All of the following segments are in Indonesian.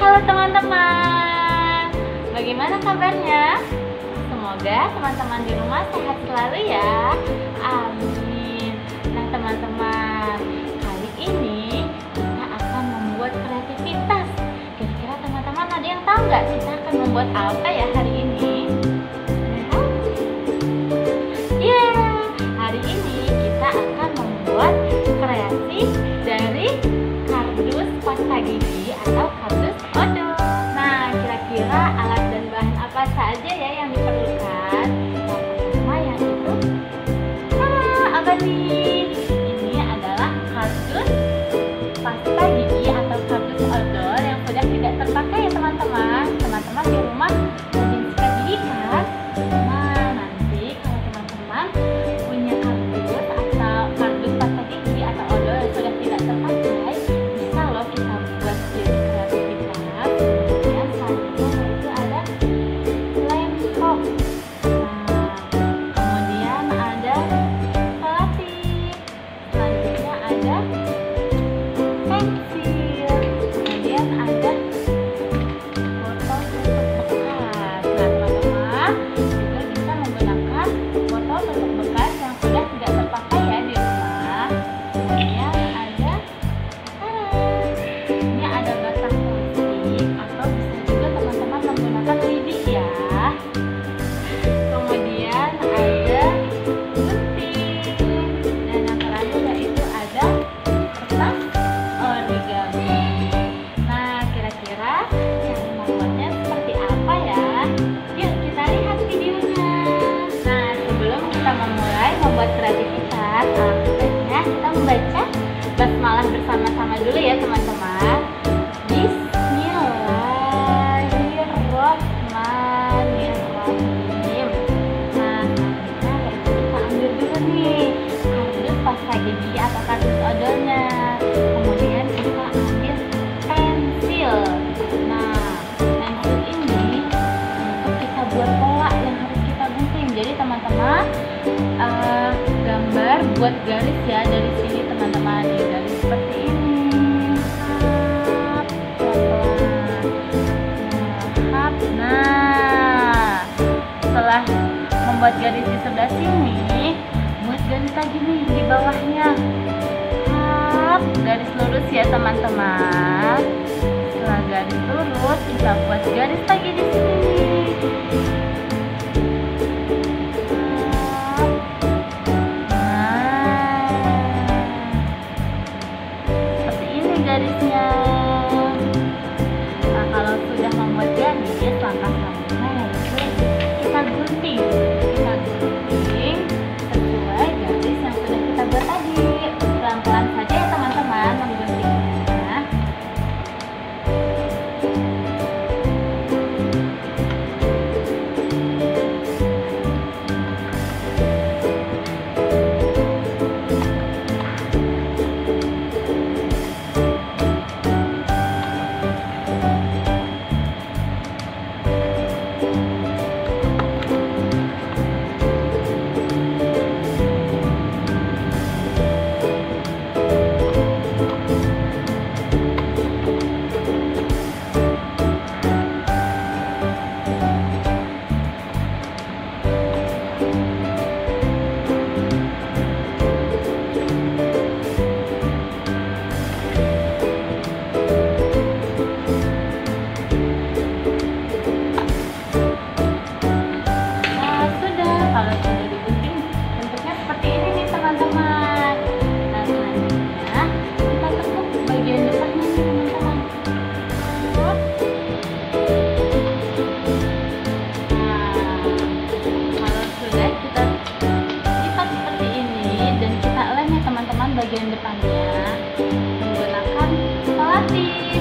Halo teman-teman, bagaimana kabarnya? Semoga teman-teman di rumah sehat selalu ya. Amin. Nah teman-teman, kali ini kita akan membuat kreativitas. Kira-kira teman-teman ada yang tahu nggak kita akan membuat apa ya hari ini? Ya, hari ini kita akan membuat kreasi dari kardus pasta gigi atau kardus odol. Nah, kira-kira alat dan bahan apa saja ya yang diperlukan? Yang pertama yang itu, apa nih? Ini adalah kardus pasta gigi atau kardus odol yang sudah tidak terpakai ya teman-teman. Teman-teman di rumah rajin sikat gigi kan? Nah, nanti kalau teman-teman punya kardus atau kardus pasta gigi atau odol yang sudah tidak terpakai, bisa loh kita buat jadi kreativitas. Kemudian selanjutnya itu ada lem pop. Nah, kemudian ada selotip. Selanjutnya ada pensil. Kemudian ada botol tutup bekas. Nah teman-teman juga bisa menggunakan botol tutup bekas yang sudah tidak terpakai ya di rumah. Kemudian ada ini ada batang plastik atau bisa juga teman-teman menggunakan lidi ya. Kemudian ada gunting dan yang terakhir yaitu ada kertas origami. Nah kira-kira cara membuatnya seperti apa ya? Yuk kita lihat videonya. Nah sebelum kita memulai membuat kreativitas, alhamdulillah kita membaca basmalah bersama-sama dulu ya teman-teman. Bismillahirrahmanirrahim. Nah, selanjutnya kita ambil dulu nih kardus pasta gigi atau kardus odolnya. Kemudian kita ambil pensil. Nah, pensil ini untuk kita buat pola yang harus kita gunting. Jadi teman-teman gambar buat garis ya dari sini teman-teman, nih garis seperti ini. Hap, pelan-pelan. Hap. Nah, setelah membuat garis di sebelah sini, buat garis lagi nih di bawahnya. Hap, garis lurus ya teman-teman. Setelah garis lurus, kita buat garis lagi di sini. Garisnya. Nah, kalau sudah membuat garis, langkah selanjutnya yaitu kita gunting. Kita gunting sesuai garis yang sudah kita buat tadi. Pelan-pelan saja ya teman-teman mengguntingnya. Bagian depannya menggunakan selotip.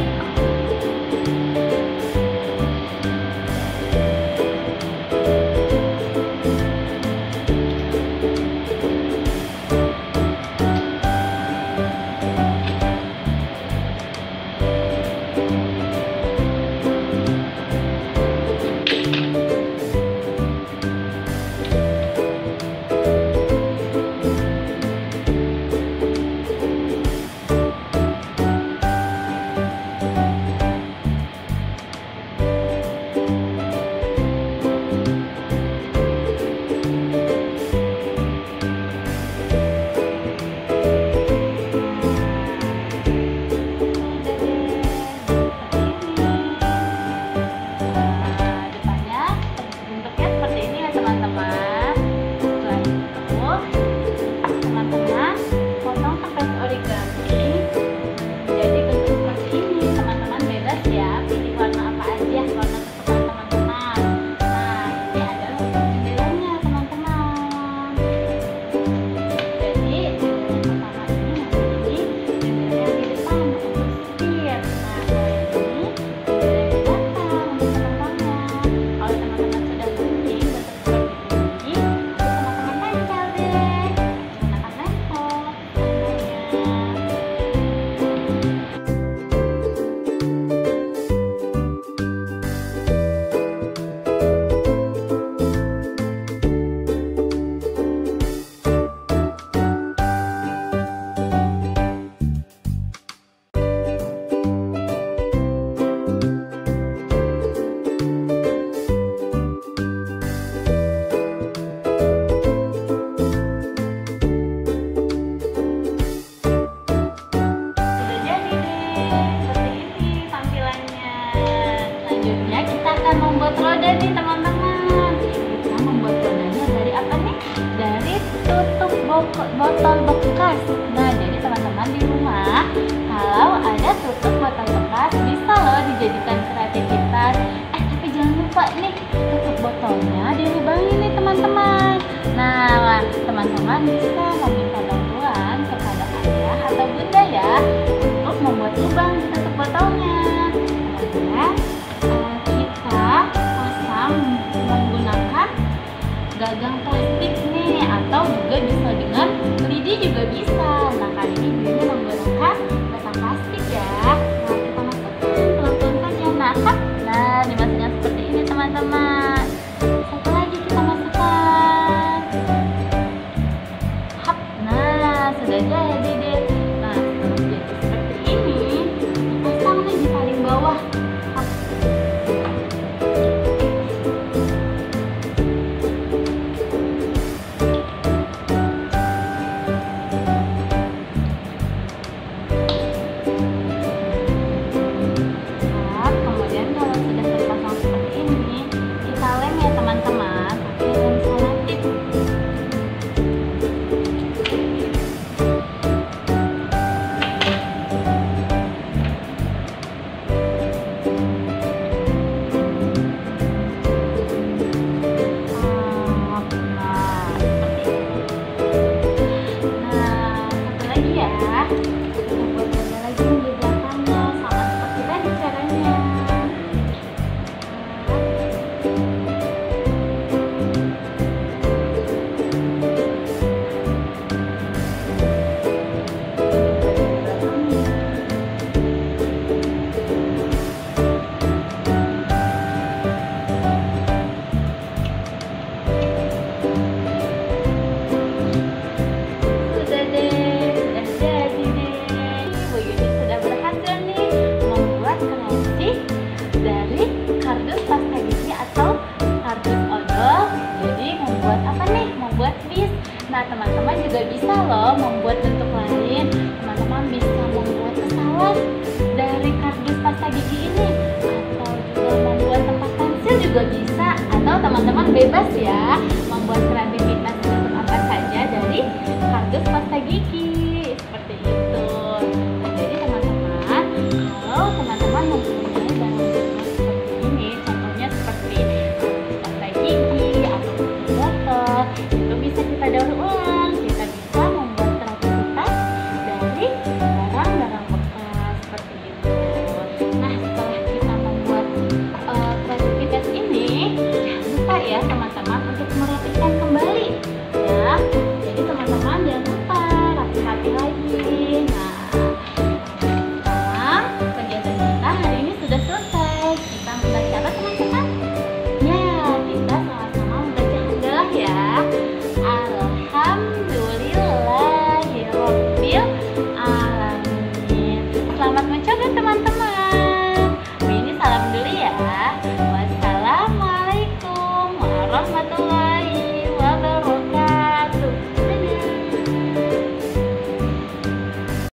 kalau ada tutup botol bekas bisa loh dijadikan kreativitas. Tapi jangan lupa nih, tutup botolnya dilubangin nih teman-teman. Nah, teman-teman bisa meminta bantuan kepada ayah atau bunda ya untuk membuat lubang di tutup botolnya. Kemudian kita pasang menggunakan gagang plastik nih, atau juga bisa dengan lidi juga bisa. Nah, kali ini Bibi menggunakan batang plastik ya. Nah, kita masukkan pelan-pelan saja. Nah, dimasukkan seperti ini teman-teman. Satu lagi kita masukkan. Nah, sudah jadi deh. Nah, setelah jadi seperti ini, pasang nih di paling bawah. Dari kardus pasta gigi atau kardus odol, jadi membuat apa nih? Membuat bis. Nah, teman-teman juga bisa loh membuat bentuk lain. Teman-teman bisa membuat pesawat dari kardus pasta gigi ini, atau juga membuat tempat pensil juga bisa, atau teman-teman bebas ya